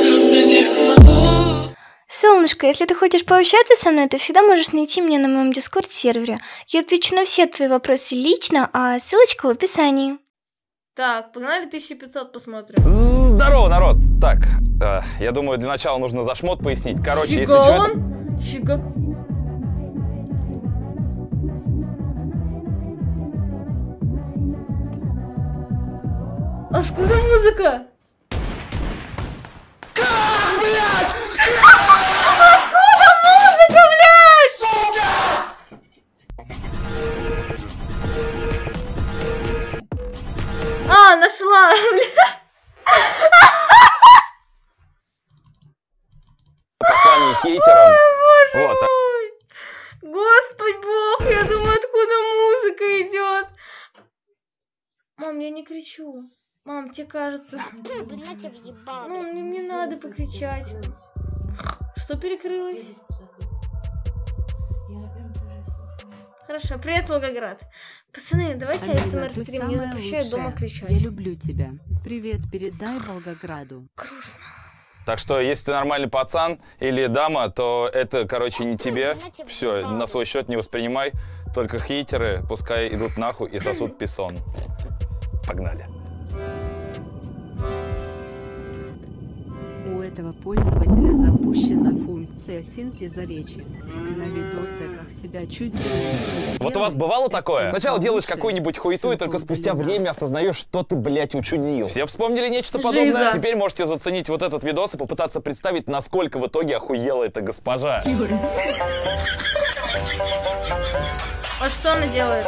Солнышко, если ты хочешь пообщаться со мной, ты всегда можешь найти меня на моем дискорд-сервере. Я отвечу на все твои вопросы лично, а ссылочка в описании. Так, погнали 1500 посмотрим. Здорово, народ! Так, я думаю, для начала нужно за шмот пояснить. Короче, если что... Фига. А откуда музыка? Как, блядь? Откуда музыка, блядь? А, нашла, блядь. Послание хейтерам. Ой, Вот. Господь Бог, я думаю, откуда музыка идет. Мам, я не кричу. Мам, тебе кажется. Мам, мне не надо покричать. Что перекрылось? Хорошо, привет, Волгоград. Пацаны, давайте АСМР-стрим, не запрещаю дома кричать. Я люблю тебя. Привет, передай Волгограду. Грустно. Так что, если ты нормальный пацан или дама, то это, короче, не тебе. Все, на свой счет не воспринимай. Только хейтеры пускай идут нахуй и сосут писон. Погнали. У этого пользователя запущена функция синтеза речи. На видосиках себя чуть ли. Вот у вас бывало такое? Сначала делаешь какую-нибудь хуету, и только спустя время осознаешь, что ты, блядь, учудил. Все вспомнили нечто подобное? Жиза. Теперь можете заценить вот этот видос и попытаться представить, насколько в итоге охуела эта госпожа. А что она делает?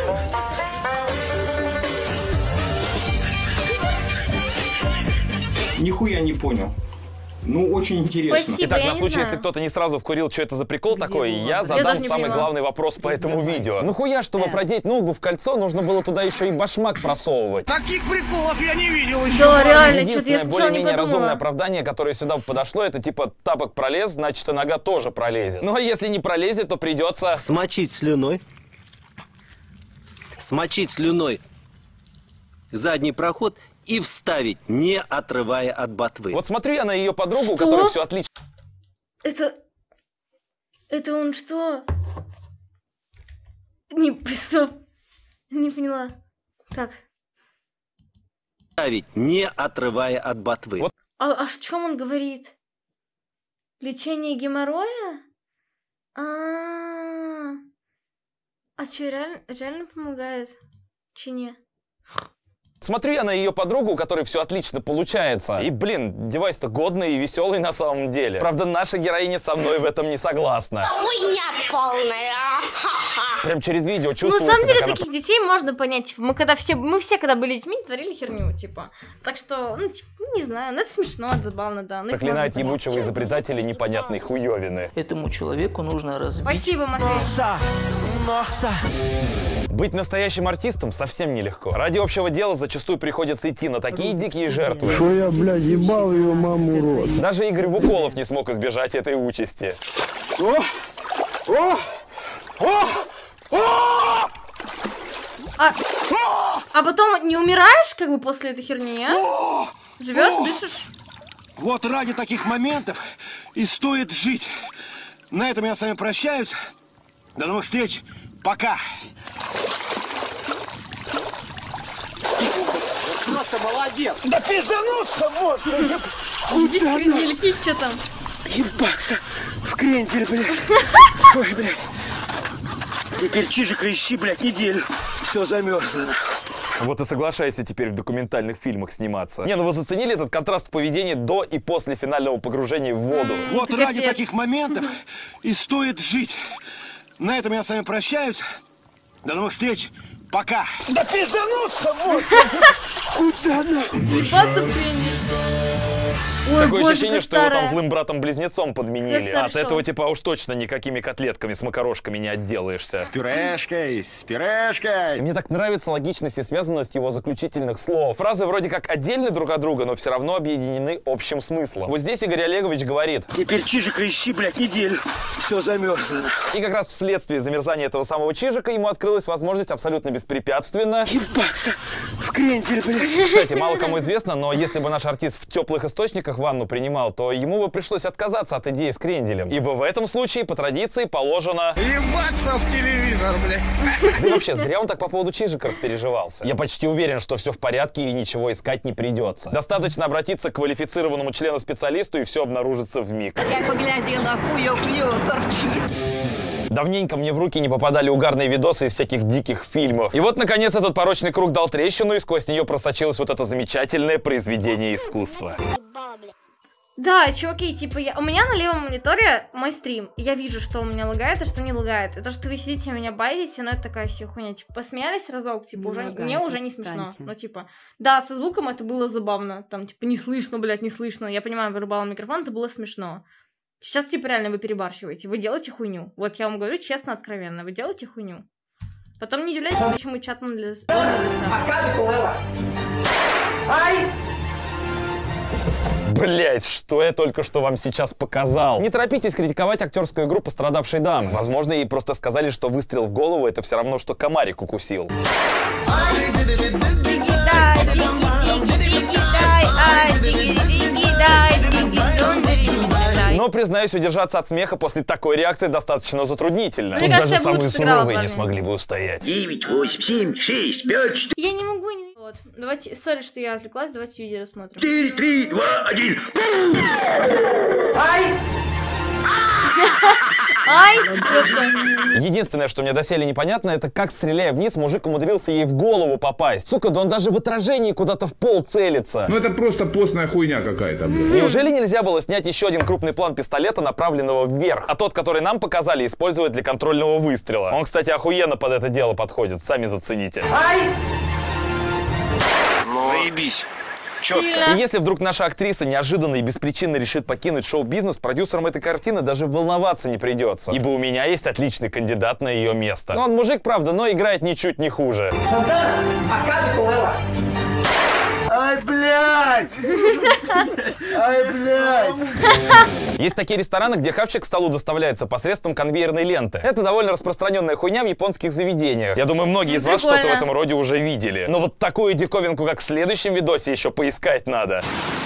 Нихуя не понял. Ну, очень интересно. Спасибо, Итак, я на не случай, знаю. если кто-то не сразу вкурил, что это за прикол такой, я задам даже не самый поняла. главный вопрос по этому видео. Ну хуя, чтобы продеть ногу в кольцо, нужно было туда еще и башмак просовывать. Таких приколов я не видел еще. Да, реально, что-то я Единственное сначала не более-менее разумное подумала. оправдание, которое сюда подошло, это типа тапок пролез, значит и нога тоже пролезет. Ну а если не пролезет, то придется... Смочить слюной. Смочить слюной задний проход и вставить, не отрывая от ботвы. Вот смотрю я на ее подругу, у Что? которой все отлично. Это он что? Не писал. Не поняла. Так. Вставить, не отрывая от ботвы. Вот. А о чем он говорит? Лечение геморроя? А что, реально помогает? Че не? Смотрю я на ее подругу, у которой все отлично получается. И, блин, девайс-то годный и веселый на самом деле. Правда, наша героиня со мной в этом не согласна. Хуйня полная. Прям через видео Ну, чувствуется, на самом деле, как она... таких детей можно понять. Мы все, когда были детьми, творили херню, типа. Так что, ну, типа, не знаю, ну, это смешно, это забавно, да. Ну, их Проклинает можно понять. ебучего изобретателя непонятной хуевины. Этому человеку нужно разбить. Спасибо, Матвей. Быть настоящим артистом совсем нелегко. Ради общего дела зачастую приходится идти на такие дикие жертвы. Что я, блядь, ебал ее маму рот. Даже Игорь Вуколов не смог избежать этой участи. А потом не умираешь, как бы, после этой херни, а? Живешь, дышишь? Вот ради таких моментов и стоит жить. На этом я с вами прощаюсь. До новых встреч. Пока. Просто молодец. Да пиздануться можно. Иди скринельки, что там? Ебаться в крендель, блядь. Ой, блядь. Теперь чижик ищи, блядь, неделю. Все замерзло. Вот и соглашайся теперь в документальных фильмах сниматься. Не, ну вы заценили этот контраст в поведении до и после финального погружения в воду? Вот ради таких моментов и стоит жить. На этом я с вами прощаюсь. До новых встреч. Пока. Да пиздануться можно. Куда нахуй? Ебаться в крендель. Ой, Такое боже, ощущение, как что его там старая. злым братом-близнецом подменили. Да, От хорошо. этого типа уж точно никакими котлетками с макарошками не отделаешься. С пюрешкой, с пюрешкой. И мне так нравится логичность и связанность его заключительных слов. Фразы вроде как отдельны друг от друга, но все равно объединены общим смыслом. Вот здесь Игорь Олегович говорит. Теперь чижик ищи, блядь, неделю. Все замерзло. И как раз вследствие замерзания этого самого чижика ему открылась возможность абсолютно беспрепятственно... Ебаться в крендель, блядь. Кстати, мало кому известно, но если бы наш артист в теплых источниках куртках ванну принимал, то ему бы пришлось отказаться от идеи с кренделем. Ибо в этом случае по традиции положено... Ебаться в телевизор, бля. Да и вообще, зря он так по поводу чижика распереживался. Я почти уверен, что все в порядке и ничего искать не придется. Достаточно обратиться к квалифицированному члену-специалисту, и все обнаружится вмиг. Я поглядела, хуё торчит. Давненько мне в руки не попадали угарные видосы из всяких диких фильмов. И вот, наконец, этот порочный круг дал трещину, и сквозь нее просочилось вот это замечательное произведение искусства. Да, чуваки, типа, у меня на левом мониторе мой стрим. Я вижу, что у меня лагает, а что не лагает. И то, что вы сидите, меня боитесь, но это такая все хуйня. Типа, посмеялись разок, типа, уже, мне уже не смешно. Ну, типа, да, со звуком это было забавно. Там, типа, не слышно, блядь, не слышно. Я понимаю, вырубала микрофон, это было смешно. Сейчас, типа, реально вы перебарщиваете. Вы делаете хуйню. Вот я вам говорю честно, откровенно. Вы делаете хуйню. Потом не удивляйтесь, почему чат на леса. Блять, что я только что вам сейчас показал. Не торопитесь критиковать актерскую игру пострадавшей дамы. Возможно, ей просто сказали, что выстрел в голову — это все равно, что комарик укусил. Но, признаюсь, удержаться от смеха после такой реакции достаточно затруднительно. Тут даже самые суровые не смогли бы устоять. 9, 8, 7, 6, 5, 4, Я не могу не... Вот. Давайте, сори, что я отвлеклась, давайте видео рассмотрим. 4, 3, 2, 1. Ай! Единственное, что мне доселе непонятно, это как, стреляя вниз, мужик умудрился ей в голову попасть. Сука, да он даже в отражении куда-то в пол целится. Ну это просто постная хуйня какая-то, блин. Неужели нельзя было снять еще один крупный план пистолета, направленного вверх? А тот, который нам показали, использовать для контрольного выстрела. Он, кстати, охуенно под это дело подходит, сами зацените. Заебись. И если вдруг наша актриса неожиданно и беспричинно решит покинуть шоу-бизнес, продюсерам этой картины даже волноваться не придется. Ибо у меня есть отличный кандидат на ее место. Ну, он мужик, правда, но играет ничуть не хуже. Ай, блядь! Ай, блядь! Есть такие рестораны, где хавчик к столу доставляется посредством конвейерной ленты. Это довольно распространенная хуйня в японских заведениях. Я думаю, многие из вас что-то в этом роде уже видели. Но вот такую диковинку, как в следующем видосе, еще поискать надо.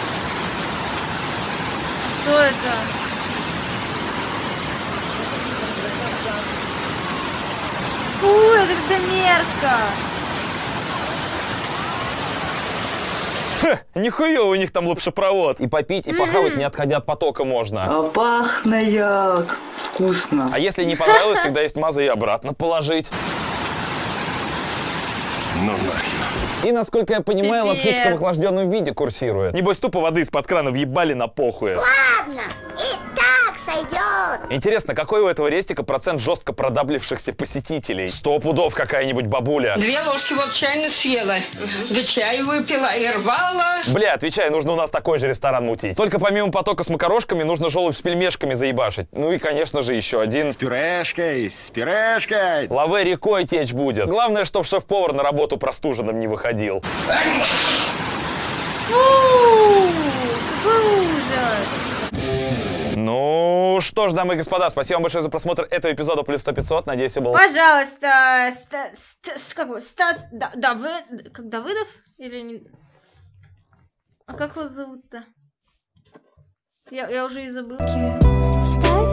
Что это? Фу, это как-то мерзко. Нихуя у них там лапшепровод. И попить, и похавать, не отходя от потока можно. А пахнет вкусно. А если не понравилось, всегда есть маза и обратно положить. Ну нахер. И, насколько я понимаю, Пипец. лапшичка в охлажденном виде курсирует. Небось, тупо воды из-под крана въебали на похуе. Ладно, и так сойдет. Интересно, какой у этого рестика процент жестко продаблившихся посетителей? 100 пудов какая-нибудь бабуля. 2 ложки вот чайно съела, да чай выпила и рвала. Бля, отвечай, нужно у нас такой же ресторан мутить. Только помимо потока с макарошками, нужно желудь с пельмешками заебашить. Ну и, конечно же, еще один. С пюрешкой, с пюрешкой. Лаве рекой течь будет. Главное, чтоб шеф-повар на работу простуженным не выходил. Фу, какой ужас. Ну что ж, дамы и господа, спасибо вам большое за просмотр этого эпизода плюс 100-500. Надеюсь, все было... Пожалуйста, как Давыдов? Или не... А как вас зовут-то? Я уже и забыл. Ставь